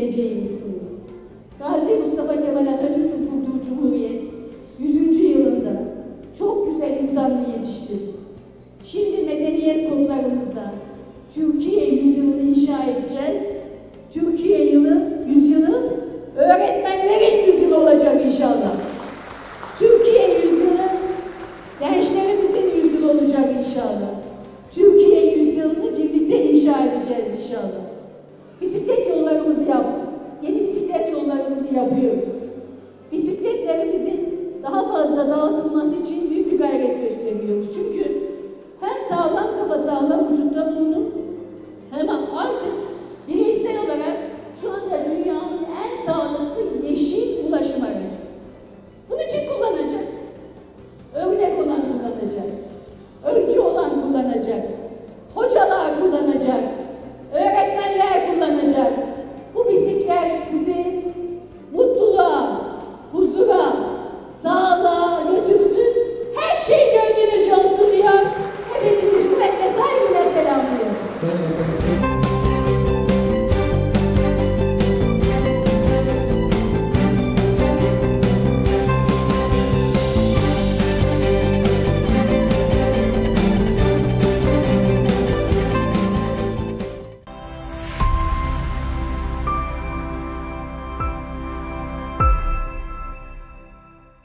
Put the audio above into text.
geleceğimizsiniz. Gazi Mustafa Kemal Atatürk'ün kurduğu Cumhuriyet 100. yılında çok güzel insanlığı yetiştirdi. Şimdi medeniyet kodlarımızda Türkiye yüzyılını inşa edeceğiz. Türkiye yüzyılı öğretmenlerin yüzyılı olacak inşallah. Türkiye yüzyılı gençlerimizin yüzyılı olacak inşallah. Türkiye yüzyılını birlikte inşa edeceğiz inşallah. Bisiklet yollarımızı yaptık. Yeni bisiklet yollarımızı yapıyoruz.